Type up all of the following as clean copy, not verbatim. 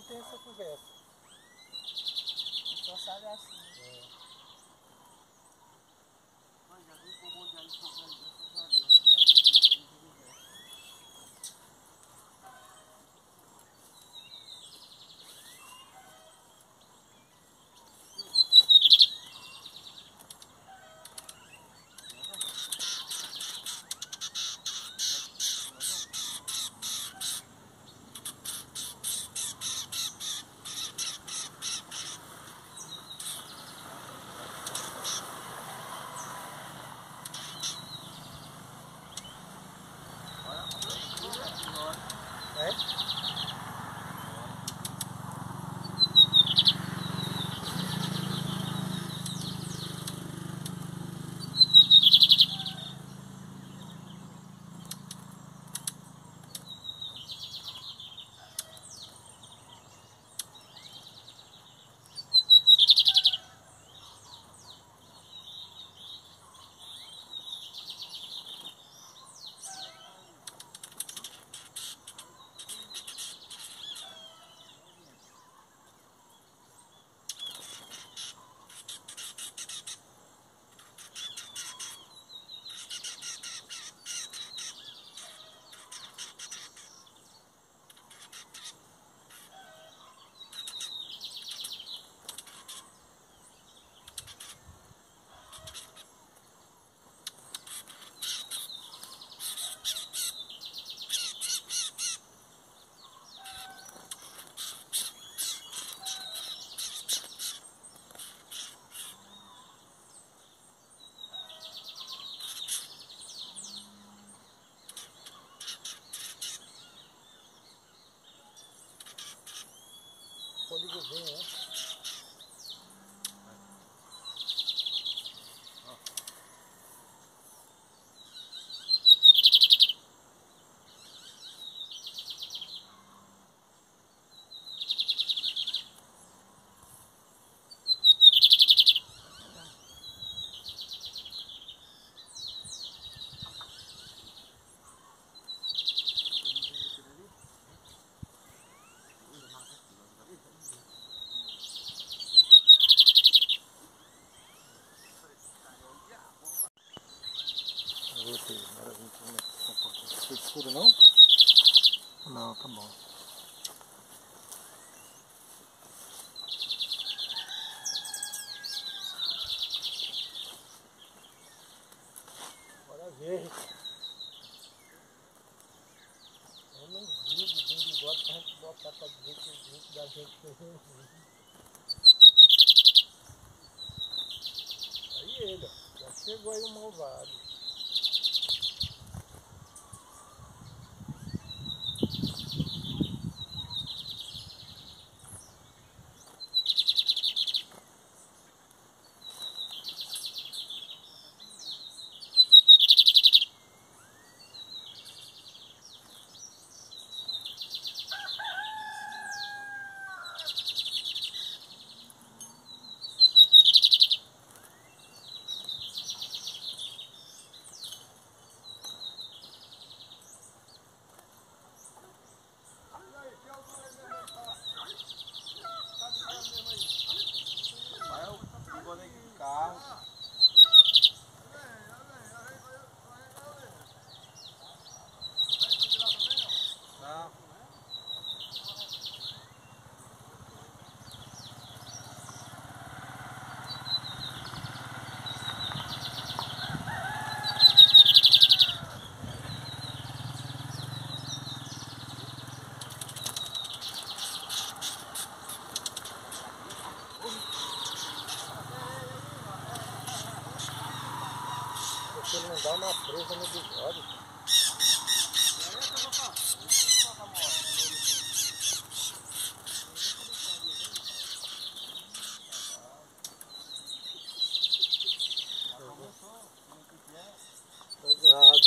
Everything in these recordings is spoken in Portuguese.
tem essa conversa. Só sabe assim. Mas já vi que o mundo aí sofrendo graças a Deus, né? Fôlegozinho, né? Foi escuro não? Não, tá bom. Bora ver. Eu não vi de bigode pra gente botar pra dizer que o grupo da gente fez um vídeo. Aí ele, ó. Já chegou aí o malvado. Se ele não dá uma presa no bigode. Obrigado.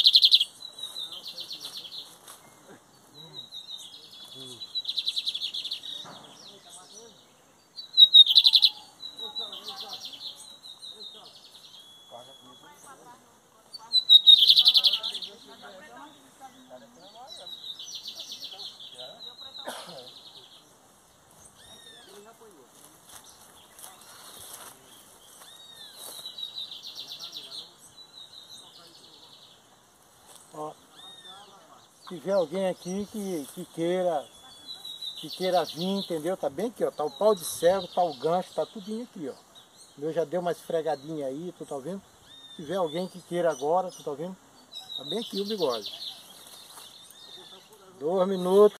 tiver alguém aqui que queira vir, entendeu? Tá bem aqui, ó. Tá o pau de cego, tá o gancho, tá tudinho aqui, ó. O meu já deu uma esfregadinha aí, tu tá vendo? Se tiver alguém que queira agora, tu tá vendo? Tá bem aqui o bigode. 2 minutos.